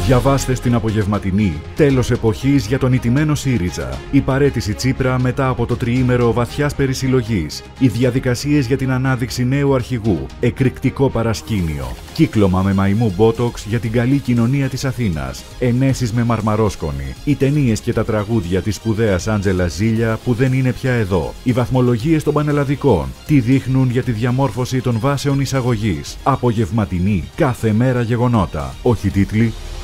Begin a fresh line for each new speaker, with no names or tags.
Διαβάστε στην απογευματινή. Τέλος εποχής για τον ηττημένο ΣΥΡΙΖΑ. Η παραίτηση Τσίπρα μετά από το τριήμερο βαθιάς περισυλλογής. Οι διαδικασίες για την ανάδειξη νέου αρχηγού. Εκρηκτικό παρασκήνιο. Κύκλωμα με μαϊμού μπότοξ για την καλή κοινωνία της Αθήνας. Ενέσεις με μαρμαρόσκονη. Οι ταινίες και τα τραγούδια της σπουδαίας Άντζελα Ζήλια που δεν είναι πια εδώ. Οι βαθμολογίες των πανελλαδικών. Τι δείχνουν για τη διαμόρφωση των βάσεων εισαγωγής. Απογευματινή. Κάθε μέρα γεγονότα. Όχι τίτλοι.